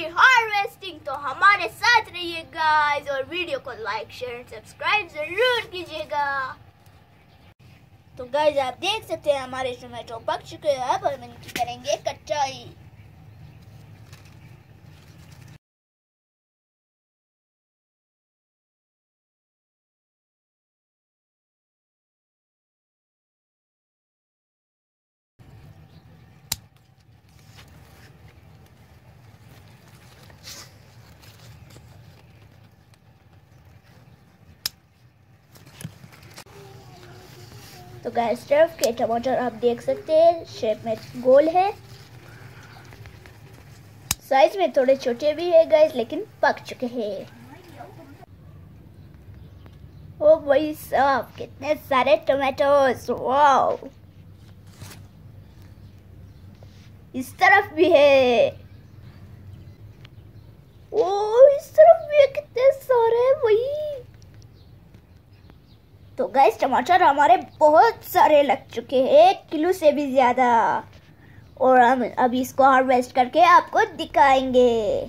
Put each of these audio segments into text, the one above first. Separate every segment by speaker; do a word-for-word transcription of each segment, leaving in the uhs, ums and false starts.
Speaker 1: Harvesting. तो हमारे साथ रहिए गाइस और वीडियो को लाइक शेयर सब्सक्राइब जरूर कीजिएगा। तो गाइस आप देख सकते हैं हमारे टमाटो पक चुके हैं। अब हम इनकी करेंगे कटाई। तो गाइस स्टफ के टमाटर आप देख सकते हैं शेप में गोल है, साइज में थोड़े छोटे भी है गाइस, लेकिन पक चुके हैं। ओ भाई साहब कितने सारे टमाटोस, वाओ। इस तरफ भी है, ओ इस तरफ भी है, कितने सारे भाई। तो गाइस टमाटर हमारे बहुत सारे लग चुके हैं, एक किलो से भी ज्यादा। और हम अभी इसको हार्वेस्ट करके आपको दिखाएंगे।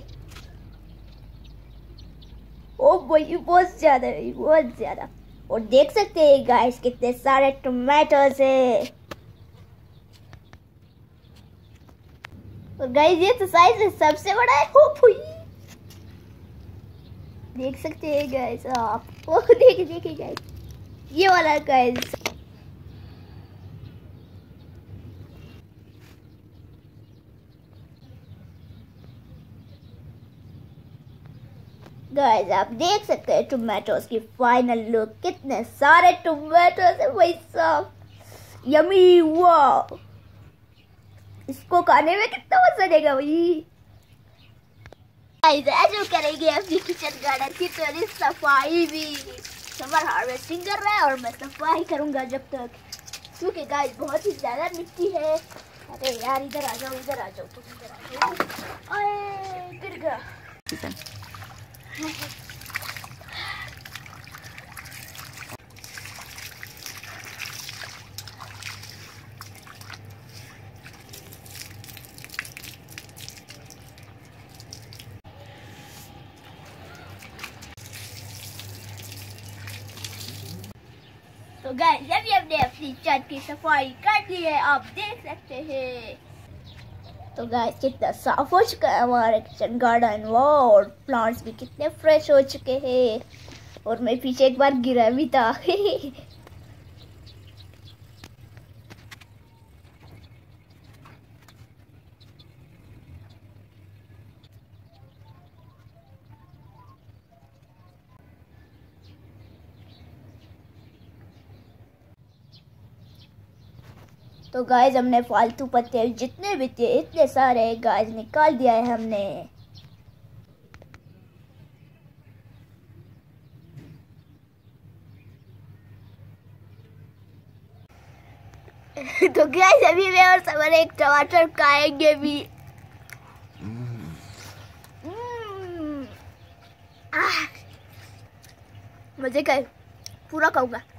Speaker 1: ओ भाई बहुत ज्यादा है, बहुत ज्यादा। और देख सकते हैं गाइस कितने सारे टमाटोस है। और गाइस ये तो साइज में सबसे बड़ा है। हो भाई देख सकते हैं गाइस आप, ओ देखिए देखिए गाइस ये वाला गाइस। गाइस आप देख सकते हैं टोमेटोस की फाइनल लुक, कितने सारे टोमेटोस है भाई साहब, यमी। वाह इसको खाने में कितना मजा देगा भाई। गाइस ऐसे करेंगे अपनी किचन गार्डन की थोड़ी सफाई भी। समर हार्वेस्टिंग कर रहा है और मैं सफाई करूंगा जब तक, क्योंकि गाइस बहुत ही ज्यादा मिट्टी है। अरे यार इधर आ जाओ, इधर आ जाओ, तुम इधर आ जाओ। अरे गिर गया। तो गाइस अभी हमने अपनी छत की सफाई कर ली है, आप देख सकते हैं। तो गाइस कितना साफ हो चुका है हमारा किचन गार्डन, और प्लांट्स भी कितने फ्रेश हो चुके हैं। और मैं पीछे एक बार गिरा भी था। तो गाइस हमने फालतू पत्ते जितने भी थे इतने सारे गाइस निकाल दिया है हमने। तो गाइस अभी मैं और समर एक टमाटर खाएंगे भी। मजे का पूरा खाऊंगा।